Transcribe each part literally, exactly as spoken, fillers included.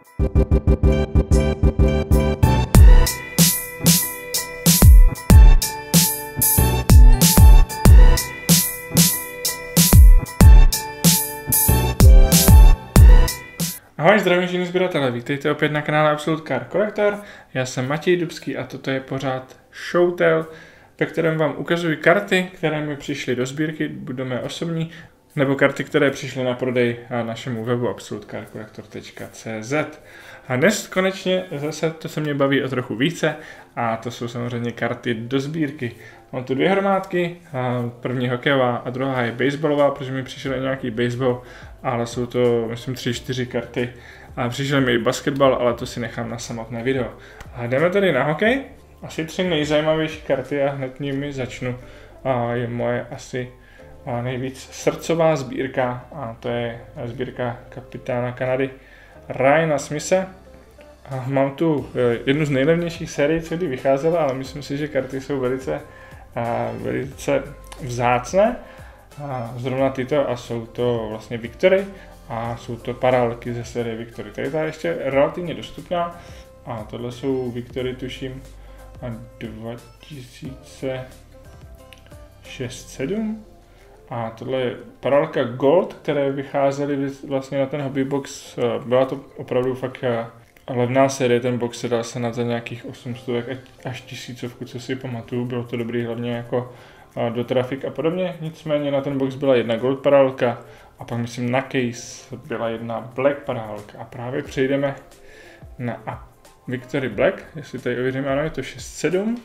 Ahoj, zdravím všichni sběratele, vítejte opět na kanále Absolute Card Collector. Já jsem Matěj Dubský a toto je pořád Showtel, ve kterém vám ukazuji karty, které mi přišly do sbírky, budeme osobní, nebo karty, které přišly na prodej na našemu webu absolute card collector tečka cé zet. A dnes konečně zase to se mě baví o trochu více a to jsou samozřejmě karty do sbírky. Mám tu dvě hromádky, první hokejová a druhá je baseballová, protože mi přišel nějaký baseball, ale jsou to myslím tři čtyři karty. A přišel mi i basketbal, ale to si nechám na samotné video. A jdeme tedy na hokej. Asi tři nejzajímavější karty a hned nimi začnu. A je moje asi nejvíc srdcová sbírka a to je sbírka kapitána Kanady Ryana Smithe. A mám tu jednu z nejlevnějších sérií, co kdy vycházela, ale myslím si, že karty jsou velice, velice vzácné. A zrovna tyto a jsou to vlastně Victory a jsou to paralelky ze série Victory. Tady ta je ještě relativně dostupná a tohle jsou Victory tuším dva tisíce šest sedm a tohle je paralelka Gold, které vycházely vlastně na ten hobby box. Byla to opravdu fakt levná série, ten box se dal se na za nějakých osm set až tisícovku, co si pamatuju, bylo to dobrý hlavně jako do trafik a podobně, nicméně na ten box byla jedna Gold paralelka a pak myslím na case byla jedna Black paralelka a právě přejdeme na Victory Black, jestli tady ověřím, ano, je to šest sedm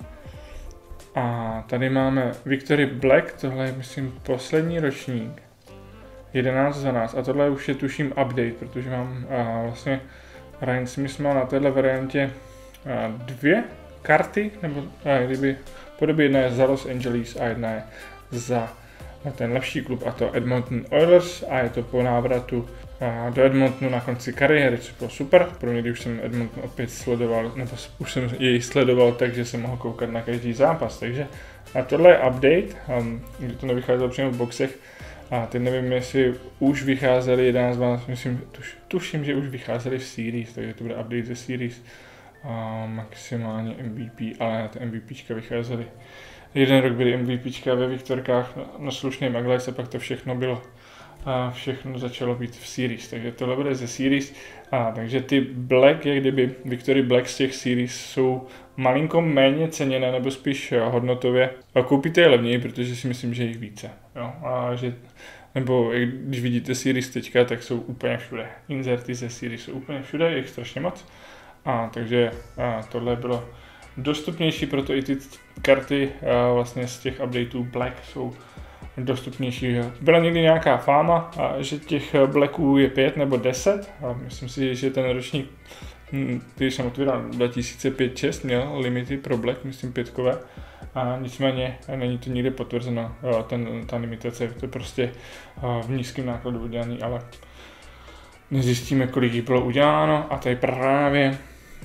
a tady máme Victory Black, tohle je myslím poslední ročník jedenáct dvanáct a tohle už je tuším update, protože mám a, vlastně Ryan Smith má na téhle variantě a, dvě karty, nebo a, kdyby podobě jedna je za Los Angeles a jedna je za ten lepší klub a to Edmonton Oilers a je to po návratu do Edmontonu na konci kariéry, což bylo super. Pro mě, když jsem Edmonton opět sledoval, nebo už jsem jej sledoval, takže jsem mohl koukat na každý zápas. Takže a tohle je update, um, kdy to nevycházelo přímo v boxech a teď nevím, jestli už vycházely jedenáct dvanáct, myslím, tuš, tuším, že už vycházely v series, takže to bude update ze series. A maximálně M V P, ale na ty MVPčka vycházely. Jeden rok byly MVPčka ve Viktorkách na slušném Maglajs a pak to všechno bylo a všechno začalo být v series, takže tohle bude ze series. A takže ty Black, jak kdyby Victory Black z těch series jsou malinko méně ceněné nebo spíš hodnotově. A koupíte je levněji, protože si myslím, že jich více. Jo? A že, nebo když vidíte series teďka, tak jsou úplně všude. Inserty ze series jsou úplně všude, je jich strašně moc. A takže a tohle bylo dostupnější, proto i ty karty a vlastně z těch updateů Black jsou dostupnější. Byla někdy nějaká fáma, a že těch Blacků je pět nebo deset a myslím si, že ten ročník, který jsem otvíral dva tisíce pět šest, měl limity pro Black, myslím pětkové a nicméně není to nikde potvrzeno, ten, ta limitace, je to prostě v nízkém nákladu udělaný, ale nezjistíme, kolik jich bylo uděláno a tady právě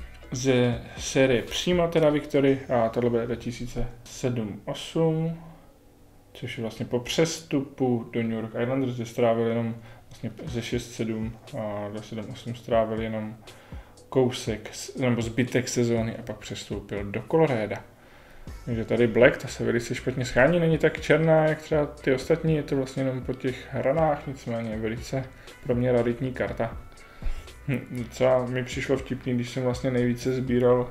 ze série přímo teda Victory a tohle bude dva tisíce sedm osm, což je vlastně po přestupu do New York Islanders, kde strávil jenom vlastně ze šest sedm a do sedm osm strávil jenom kousek nebo zbytek sezóny a pak přestoupil do Colorada. Takže tady Black, ta se velice špatně schání, není tak černá, jak třeba ty ostatní, je to vlastně jenom po těch hranách, nicméně velice pro mě raritní karta. Hm, docela mi přišlo vtipný, když jsem vlastně nejvíce sbíral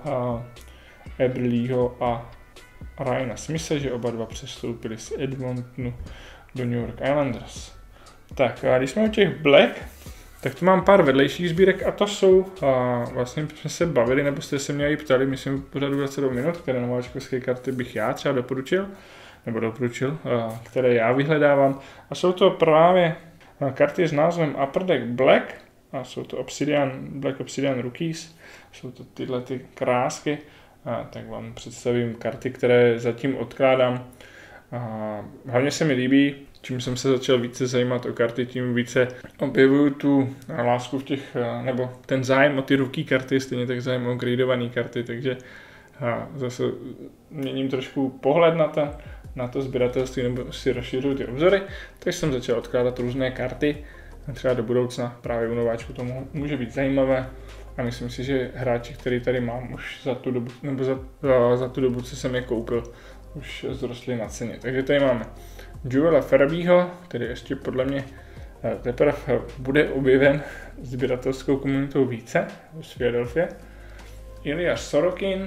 Eberleho a Ryana Smithe, že oba dva přestoupili z Edmontonu do New York Islanders. Tak a když jsme u těch Black, tak tu mám pár vedlejších sbírek a to jsou, a vlastně jsme se bavili, nebo jste se mě i ptali, myslím v pořadu dvacet dva minut, které nováčkovské karty bych já třeba doporučil, nebo doporučil, a které já vyhledávám. A jsou to právě karty s názvem Upper Deck Black, a jsou to Obsidian, Black Obsidian Rookies, jsou to tyhle ty krásky. A tak vám představím karty, které zatím odkládám. A hlavně se mi líbí, čím jsem se začal více zajímat o karty, tím více objevuju tu lásku v těch, nebo ten zájem o ty rookie karty, stejně tak zájem o gradované karty, takže zase měním trošku pohled na, ta, na to sběratelství, nebo si rozšiřuju ty obzory, takže jsem začal odkládat různé karty třeba do budoucna právě u nováčku to může být zajímavé. A myslím si, že hráči, který tady mám už za tu dobu, nebo za, za, za tu dobu, co jsem je koupil, už zrostli na ceně. Takže tady máme Joela Farabiho, který ještě podle mě teprve bude objeven sběratelskou komunitou více z Philadelphia. Ilya Sorokin,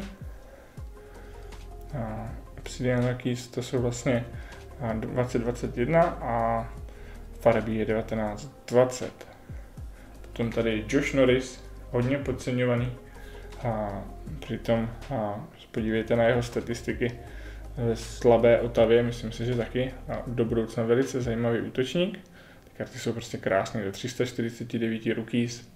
Obsidian Rockies, to jsou vlastně dvacet dvacet jedna a Farabi je devatenáct dvacet. Potom tady Josh Norris, hodně podceňovaný, a přitom a podívejte na jeho statistiky ve slabé Otavě, myslím si, že taky, a do budoucna velice zajímavý útočník. Ty karty jsou prostě krásné, do tři sta čtyřicet devět rookies.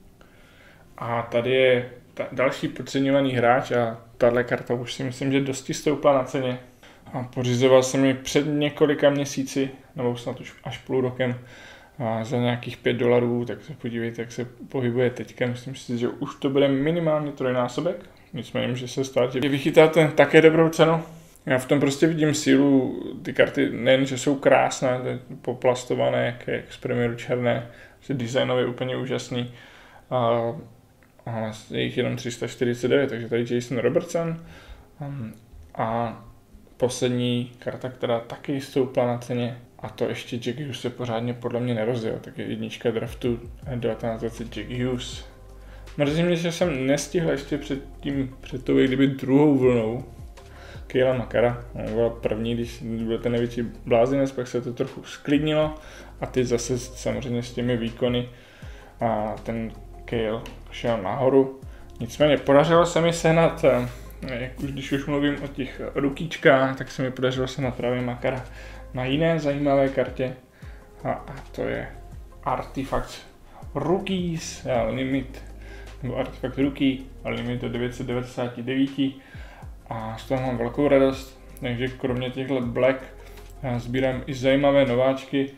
A tady je ta, další podceňovaný hráč a tahle karta už si myslím, že dosti stoupla na ceně. A pořizoval jsem ji před několika měsíci, nebo snad už až půl rokem, a za nějakých pět dolarů, tak se podívejte, jak se pohybuje teďka. Myslím si, že už to bude minimálně trojnásobek. Nicméně může se stát, že vychytáte také dobrou cenu. Já v tom prostě vidím sílu, ty karty nejen, že jsou krásné, poplastované, jak, jak z premiéru černé, že designově úplně úžasný. A, a je jich jenom tři sta čtyřicet devět, takže tady Jason Robertson. A poslední karta, která taky stoupla na ceně, a to ještě Jack Hughes se pořádně podle mě nerozjel, tak je jednička draftu devatenáct dvacet Jack Hughes. Mrzí mě, že jsem nestihl ještě před tím, před tou kdyby druhou vlnou Kayla Makara. On byl první, když byl ten největší blázinec, pak se to trochu sklidnilo a ty zase samozřejmě s těmi výkony a ten Kale šel nahoru. Nicméně podařilo se mi sehnat, jak už, když už mluvím o těch rukíčkách, tak se mi podařilo sehnat právě Makara na jiné zajímavé kartě a, a to je Artifact Rookies Limit, nebo Artifact Rookie Limit do devět set devadesát devět a z toho mám velkou radost, takže kromě těchto Black sbírám i zajímavé nováčky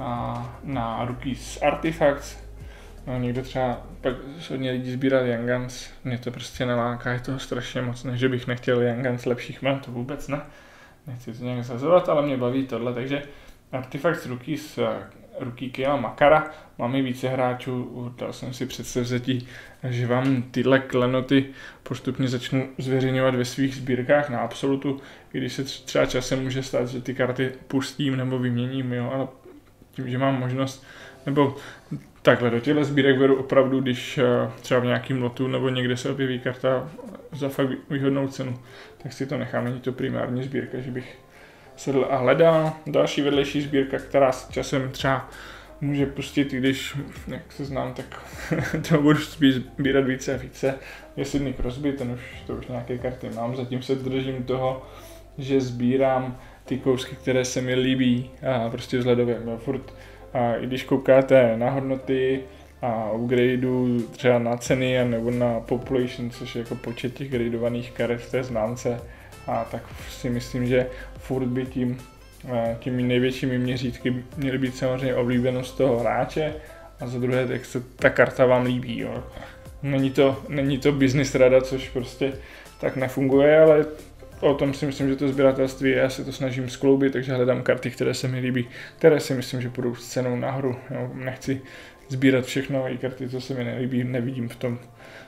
a na Rookies Artifacts. No, někdo třeba pak hodně lidí sbírat Young Guns, mě to prostě neláká, je toho strašně moc, ne, že bych nechtěl Young Guns lepších men, to vůbec ne. Nechci to nějak zazovat, ale mě baví tohle, takže Artifacts Rookies, Rookie Kayla Makara, mám i více hráčů, dal jsem si předsevzetí, že vám tyhle klenoty postupně začnu zveřejňovat ve svých sbírkách na Absolutu, i když se třeba časem může stát, že ty karty pustím nebo vyměním, jo, ale tím, že mám možnost, nebo takhle do těchto sbírek beru opravdu, když třeba v nějakým lotu nebo někde se objeví karta za fakt výhodnou cenu, tak si to nechám, není to primární sbírka, že bych sedl a hledal. Další vedlejší sbírka, která s časem třeba může pustit, i když, jak se znám, tak to budu sbírat více a více, je Sidney Crosby, ten už, to už nějaké karty mám, zatím se držím toho, že sbírám ty kousky, které se mi líbí a prostě vzhledově, furt. A i když koukáte na hodnoty a upgradeu třeba na ceny nebo na population, což je jako počet těch gradovaných karet v té známce, a tak si myslím, že furt by tím, těmi největšími měřítky měly být samozřejmě oblíbenost toho hráče a za druhé, jak se ta karta vám líbí. Jo. Není to, není to business rada, což prostě tak nefunguje, ale o tom si myslím, že to sběratelství je, já se to snažím skloubit, takže hledám karty, které se mi líbí, které si myslím, že půjdou s cenou nahoru. Jo, nechci sbírat všechno, i karty, co se mi nelíbí, nevidím v tom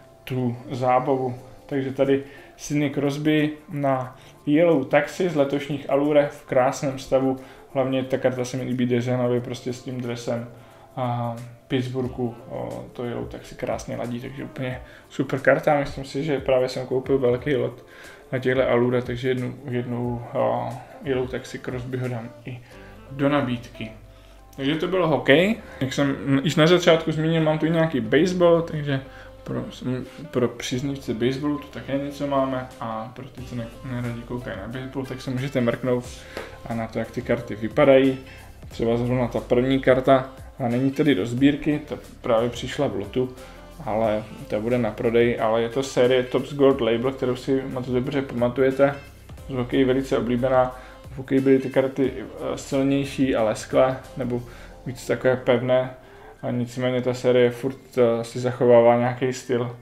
tu zábavu. Takže tady Sidney Crosby na Yellow Taxi z letošních Allure v krásném stavu, hlavně ta karta se mi líbí designově prostě s tím dresem a Pittsburghu, o, to Yellow Taxi krásně ladí, takže úplně super karta, myslím si, že právě jsem koupil velký lot na těchto Allure, takže jednu, jednu uh, Yellow Taxi Crosby ho dám i do nabídky. Takže to bylo hokej, jak jsem již na začátku zmínil, mám tu i nějaký baseball, takže pro, pro příznivce baseballu tu také něco máme a pro ty, co neradí koukají na baseball, tak se můžete mrknout a na to, jak ty karty vypadají. Třeba zrovna ta první karta a není tedy do sbírky, ta právě přišla v lotu, ale ta bude na prodej, ale je to série Topps Gold Label, kterou si moc dobře pamatujete. Z hokeji velice oblíbená. V hokeji byly ty karty silnější a lesklé, nebo víc takové pevné. A nicméně ta série furt si zachovává nějaký styl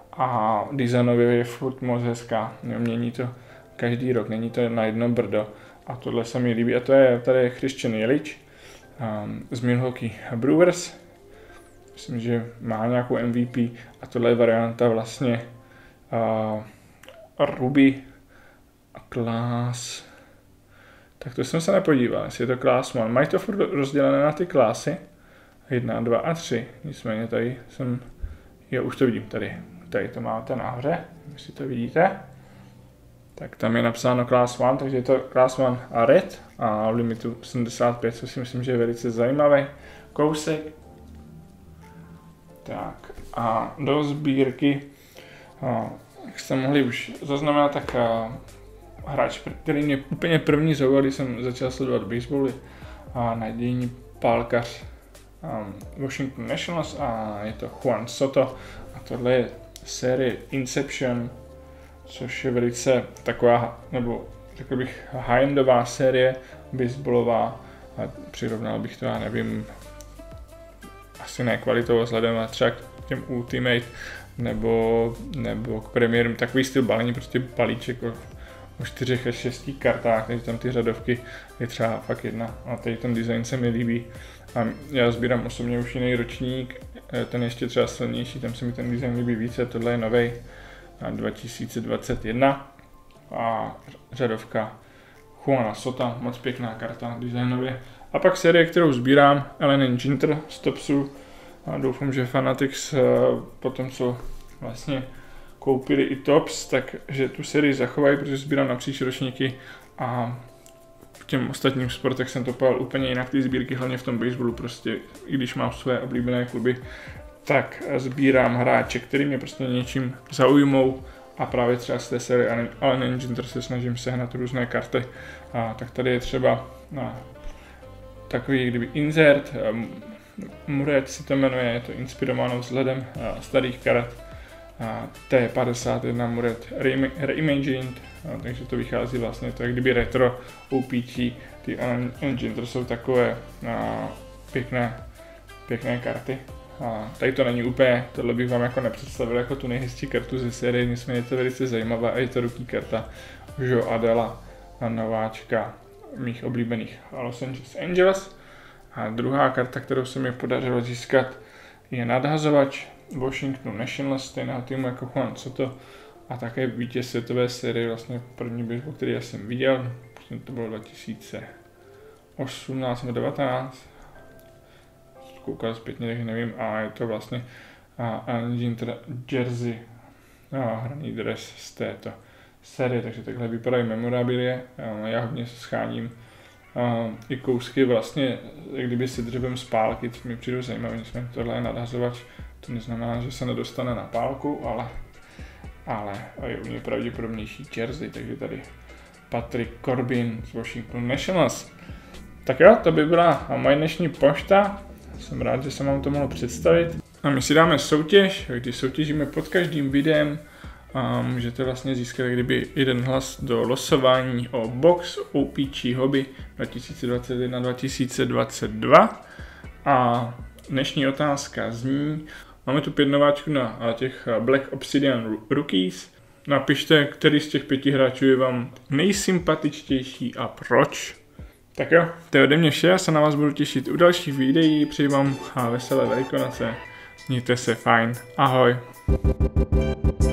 a designově je furt moc hezká. Mění to každý rok, není to na jedno brdo. A tohle se mi líbí. A to je tady Christian Yelich. um, z Milwaukee Brewers. Myslím, že má nějakou M V P a tohle je varianta vlastně uh, Ruby a Class. Tak to jsem se nepodíval, jestli je to Class one. Mají to furt rozdělené na ty klásy. jedna, dva a tři. Nicméně tady jsem, jo, už to vidím tady. Tady to máte nahoře, jestli to vidíte. Tak tam je napsáno Class one, takže je to Class one a Red a v limitu sedmdesát pět, co si myslím, že je velice zajímavý kousek. Tak a do sbírky, a, jak jste mohli už zaznamenat, tak a, hráč, který mě úplně první zaujal, když jsem začal sledovat basebally, a nadějný pálkař um, Washington Nationals a je to Juan Soto a tohle je série Inception, což je velice taková, nebo řekl bych high-endová série baseballová a přirovnal bych to, já nevím, asi ne kvalitou vzhledem a třeba k těm Ultimate nebo, nebo k premiérům, takový styl balení, prostě balíček o, o čtyřech až šesti kartách, takže tam ty řadovky je třeba fakt jedna a tady ten design se mi líbí. A já sbírám osobně už jiný ročník, ten ještě třeba silnější, tam se mi ten design líbí více, tohle je novej dva tisíce dvacet jedna a řadovka Juana Sota, moc pěkná karta designově. A pak série, kterou sbírám, Allen Ginter z Topsu. A doufám, že Fanatics po tom, co vlastně koupili i Tops, takže tu sérii zachovají, protože sbírám napříč ročníky a v těm ostatním sportech jsem to pojal úplně jinak, ty sbírky, hlavně v tom baseballu, prostě i když mám své oblíbené kluby, tak sbírám hráče, který mě prostě něčím zaujmou a právě třeba z té série Allen Ginter se snažím sehnat různé karty. A tak tady je třeba na takový kdyby insert, um, Muret se to jmenuje, je to inspirováno vzhledem uh, starých karet uh, T padesát jedna Muret Reimagined, uh, takže to vychází vlastně to, jak kdyby retro O P G, ty Allen Ginter jsou takové uh, pěkné, pěkné karty. A tady to není úplně, tohle bych vám jako nepředstavil jako tu nejhezčí kartu ze série, nicméně je to velice zajímavá a je to rookie karta Joe Adela, nováčka mých oblíbených Los Angeles Angels. A druhá karta, kterou se mi podařilo získat, je nadhazovač Washington Nationals, stejného týmu jako Juan Soto a také vítěz světové série, vlastně první baseball, který já jsem viděl, to bylo dva tisíce osmnáct nebo devatenáct, koukal zpětně, tak nevím, a je to vlastně Allen Ginter jersey, no, hraný dres z této série, takže takhle vypadají memorabilie. Já hodně scháním uh, i kousky vlastně, jak kdyby si dřevem z pálky, co mi přijde zajímavé, nicméně tohle je nadhazovač, to neznamená, že se nedostane na pálku, ale, ale je u mě pravděpodobnější jersey, takže tady Patrick Corbin z Washington Nationals. Tak jo, to by byla moje dnešní pošta. Jsem rád, že jsem vám to mohl představit. A my si dáme soutěž, kdy soutěžíme pod každým videem a můžete vlastně získat kdyby jeden hlas do losování o box O P G Hobby dva tisíce dvacet jedna dva tisíce dvacet dva. A dnešní otázka zní, máme tu pět nováčků na těch Black Obsidian Rookies. Napište, který z těch pěti hráčů je vám nejsympatičtější a proč. Tak jo, to je ode mě vše, já se na vás budu těšit u dalších videí, přeji vám veselé Velikonoce, mějte se fajn, ahoj.